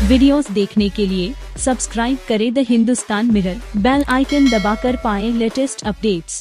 Videos देखने के लिए सब्सक्राइब करें the Hindustan mirror, bell icon दबाकर पाएं लेटेस्ट अपडेट्स।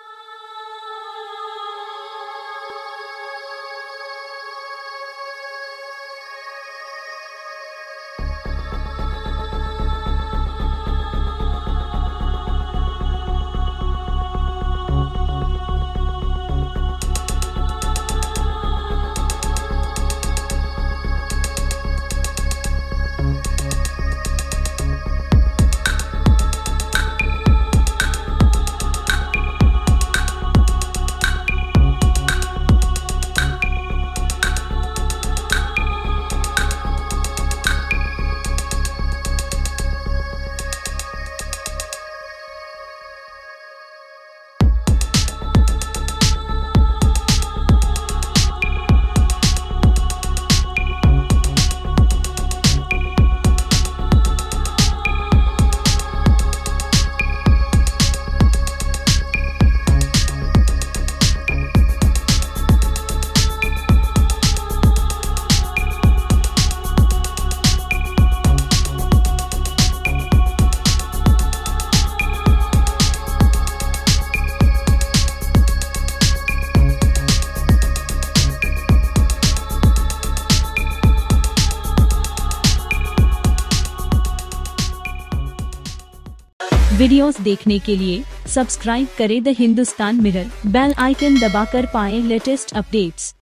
वीडियोस देखने के लिए सब्सक्राइब करें the Hindustan mirror, bell icon दबाकर पाएं लेटेस्ट अपडेट्स।